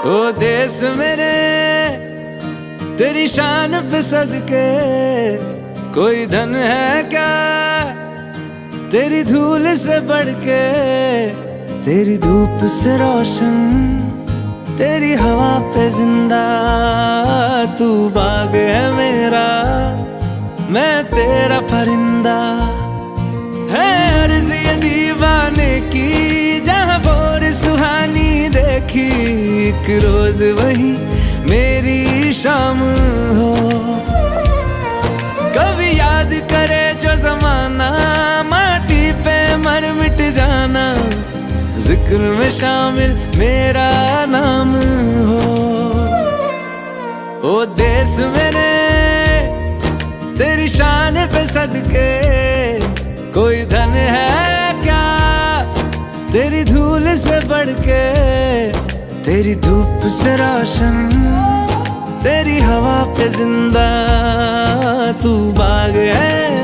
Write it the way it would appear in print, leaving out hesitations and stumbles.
ओ देश मेरे तेरी शान पे सदके, कोई धन है क्या तेरी धूल से बढ़ के। तेरी धूप से रोशन, तेरी हवा पे जिंदा, तू बाग है मेरा, मैं तेरा परिंदा। है अर्ज़ ये दीवाने की, जहाँ भोर सुहानी देखी, एक रोज वही मेरी शाम हो। कभी याद करे जो जमाना, माटी पे मर मिट जाना, जिक्र में शामिल मेरा नाम हो। ओ देश मेरे तेरी शान पे सदके, कोई धन है क्या तेरी धूल से बढ़ के। तेरी धूप से रोशन, तेरी हवा पे जिंदा, तू बाग है